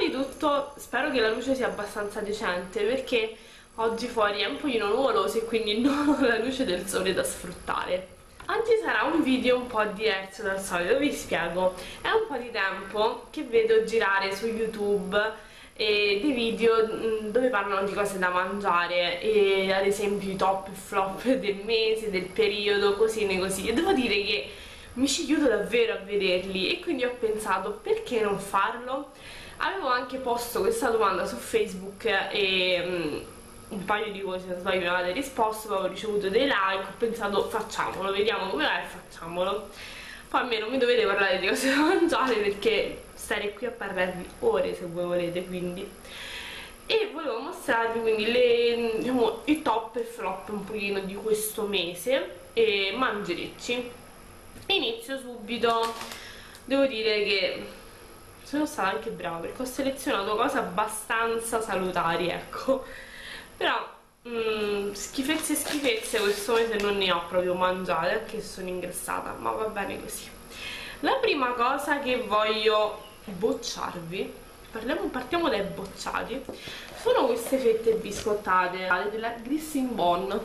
di tutto spero che la luce sia abbastanza decente, perché oggi fuori è un pochino nuvoloso e quindi non ho la luce del sole da sfruttare. Oggi sarà un video un po' diverso dal solito, vi spiego. È un po' di tempo che vedo girare su YouTube dei video dove parlano di cose da mangiare, e ad esempio i top e flop del mese, del periodo, cosine così. E devo dire che mi ci chiudo davvero a vederli, e quindi ho pensato, perché non farlo? Avevo anche posto questa domanda su Facebook e un paio di voi, se non sbaglio, mi avete risposto, poi ho ricevuto dei like, ho pensato facciamolo, vediamo come va e facciamolo. Poi a me non mi dovete parlare di cose da mangiare, perché stare qui a parlarvi ore se voi volete, quindi. E volevo mostrarvi quindi diciamo, i top e flop un pochino di questo mese e mangerecci. Inizio subito. Devo dire che sono stata anche brava, perché ho selezionato cose abbastanza salutari, ecco. Però schifezze e schifezze questo mese non ne ho proprio mangiate, anche se sono ingrassata, ma va bene così. La prima cosa che voglio bocciarvi, partiamo dai bocciati, sono queste fette biscottate della Grissing Bon,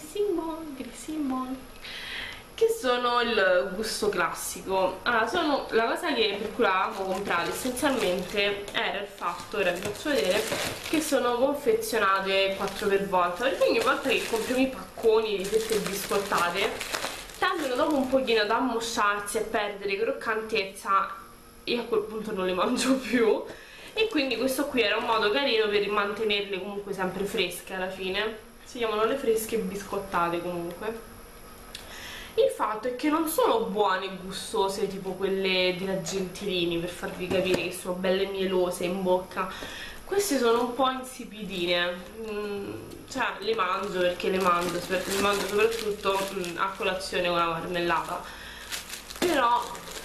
che sono il gusto classico. Sono la cosa per cui la avevo comprata essenzialmente era il fatto, ora vi faccio vedere, che sono confezionate 4 per volta, perché ogni volta che compriamo i pacconi di fette biscottate tendono dopo un pochino ad ammosciarsi e perdere croccantezza, e a quel punto non le mangio più. E quindi questo qui era un modo carino per mantenerle comunque sempre fresche. Alla fine si chiamano le fresche biscottate comunque. Il fatto è che non sono buone e gustose tipo quelle della Gentilini, per farvi capire che sono belle mielose in bocca. Queste sono un po' insipidine, cioè le mangio perché le mangio soprattutto a colazione con la marmellata, però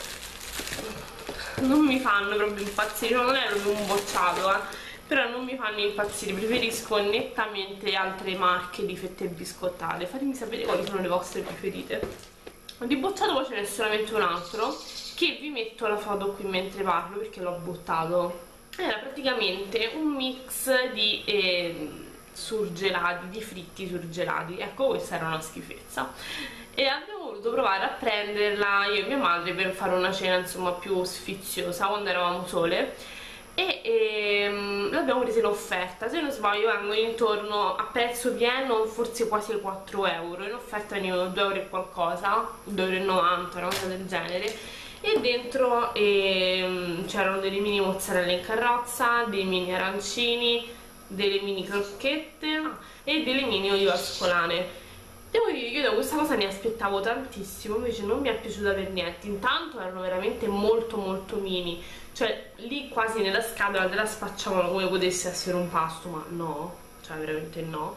non mi fanno proprio impazzire, non è proprio un bocciato, però non mi fanno impazzire, preferisco nettamente altre marche di fette biscottate. Fatemi sapere quali sono le vostre preferite. Di bocciato poi ce n'è solamente un altro, che vi metto la foto qui mentre parlo perché l'ho buttato. Era praticamente un mix di surgelati, di fritti surgelati. Ecco, questa era una schifezza. E abbiamo voluto provare a prenderla io e mia madre per fare una cena insomma più sfiziosa quando eravamo sole, e l'abbiamo presa in offerta. Se non sbaglio vengono intorno a prezzo pieno forse quasi 4 euro, in offerta venivano 2 euro e qualcosa, 2,90 euro, una cosa del genere. E dentro c'erano delle mini mozzarella in carrozza, dei mini arancini, delle mini crocchette e delle mini olive ascolane. Devo dire che io da questa cosa ne aspettavo tantissimo, invece non mi è piaciuta per niente. Intanto erano veramente molto molto mini, cioè lì quasi nella scatola te la spacciavano come potesse essere un pasto, ma no, cioè veramente no.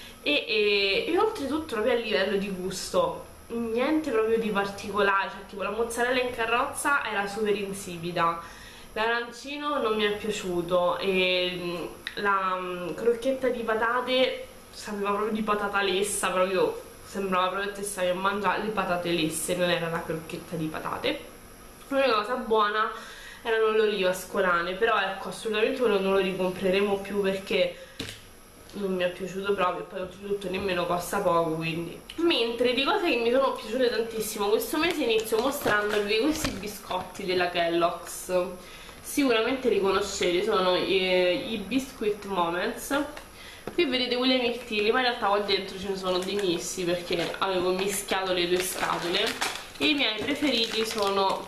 E oltretutto proprio a livello di gusto niente proprio di particolare, cioè tipo la mozzarella in carrozza era super insipida, l'arancino non mi è piaciuto, e la crocchetta di patate sapeva proprio di patata lessa, proprio sembrava proprio che stavi a mangiare le patate lesse, non era la crocchetta di patate. L'unica cosa buona erano le olive ascolane, però ecco, assolutamente non lo ricompreremo più perché non mi è piaciuto proprio, e poi oltretutto nemmeno costa poco, quindi. Mentre di cose che mi sono piaciute tantissimo questo mese inizio mostrandovi questi biscotti della Kellogg's. Sicuramente li conoscete, sono i Biscuit Moments. Qui vedete quelli ai mirtilli, ma in realtà qua dentro ce ne sono dei missi perché avevo mischiato le due scatole. E i miei preferiti sono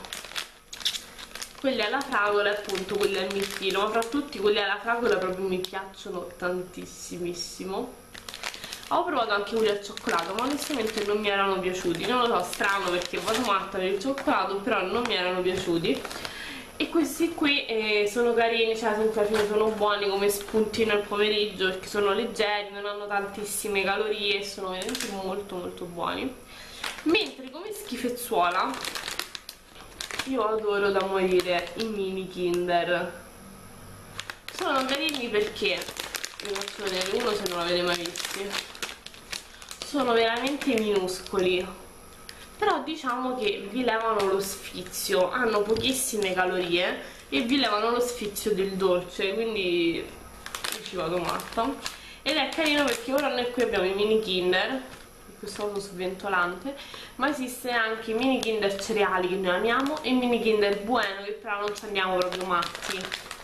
quelli alla fragola e appunto quelli al mirtillo, ma fra tutti quelli alla fragola proprio mi piacciono tantissimissimo. Ho provato anche quelli al cioccolato, ma onestamente non mi erano piaciuti. Non lo so, strano perché vado matta per il cioccolato, però non mi erano piaciuti. E questi qui sono carini, cioè alla fine sono buoni come spuntino al pomeriggio perché sono leggeri, non hanno tantissime calorie e sono veramente molto molto buoni. Mentre come schifezzuola io adoro da morire i mini Kinder. Sono carini perché, vi faccio vedere uno se non l'avete mai visti, sono veramente minuscoli, però diciamo che vi levano lo sfizio, hanno pochissime calorie e vi levano lo sfizio del dolce, quindi io ci vado matta. Ed è carino perché ora noi qui abbiamo i mini Kinder, questo coso sventolante, ma esiste anche i mini Kinder cereali che noi amiamo e i mini Kinder Bueno, che però non ci andiamo proprio matti.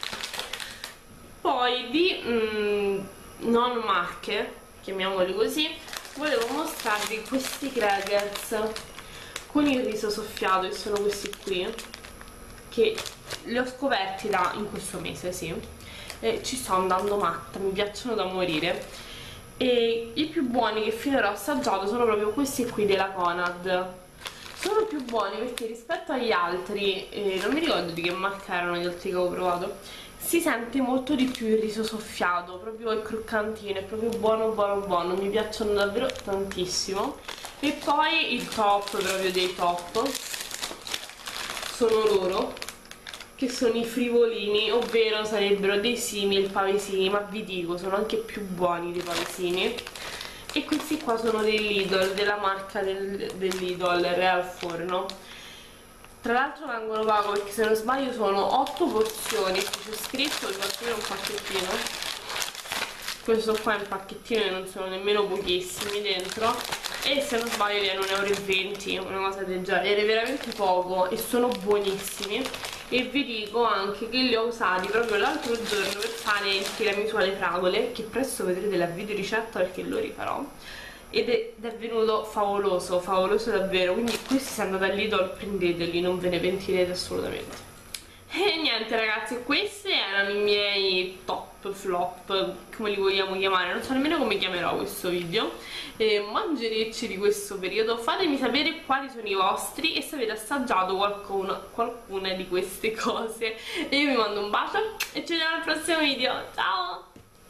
Poi di non marche, chiamiamoli così, volevo mostrarvi questi crackers con il riso soffiato, che sono questi qui, che li ho scoperti in questo mese, sì, e ci sto andando matta, mi piacciono da morire. E i più buoni che finora ho assaggiato sono proprio questi qui della Conad. Sono più buoni perché rispetto agli altri, non mi ricordo di che marca erano gli altri che avevo provato, si sente molto di più il riso soffiato, proprio il croccantino, è proprio buono buono buono, mi piacciono davvero tantissimo. E poi il top proprio dei top sono loro, che sono i frivolini, ovvero sarebbero dei simili pavesini, ma vi dico, sono anche più buoni dei pavesini. E questi qua sono dei Lidl, della marca del Lidl, Real Forno. Tra l'altro vengono poco perché se non sbaglio sono 8 porzioni, qui c'è scritto, vi faccio vedere un pacchettino. Questo qua è un pacchettino e non sono nemmeno pochissimi dentro, e se non sbaglio viene 1,20 €, una cosa del genere, viene veramente poco e sono buonissimi. E vi dico anche che li ho usati proprio l'altro giorno per fare il tiramisù alle fragole, che presto vedrete la video ricetta perché lo rifarò, ed è venuto favoloso, favoloso davvero. Quindi questi se andate all'Idol prendeteli, non ve ne pentirete assolutamente. E niente ragazzi, questi erano i miei top flop, come li vogliamo chiamare, non so nemmeno come chiamerò questo video, mangerecci di questo periodo. Fatemi sapere quali sono i vostri e se avete assaggiato qualcuna di queste cose. E io vi mando un bacio e ci vediamo al prossimo video, ciao!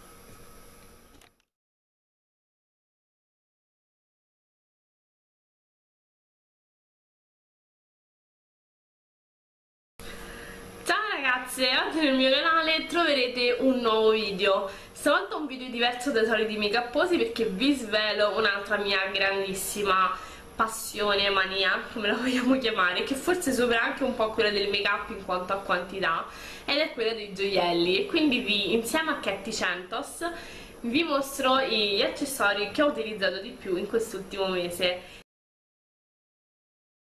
Ragazze, oggi nel mio canale troverete un nuovo video. Stavolta un video diverso dai soliti make-upposi perché vi svelo un'altra mia grandissima passione, mania, come la vogliamo chiamare, che forse supera anche un po' quella del make-up in quanto a quantità, ed è quella dei gioielli. E quindi insieme a Katy Centos vi mostro gli accessori che ho utilizzato di più in quest'ultimo mese.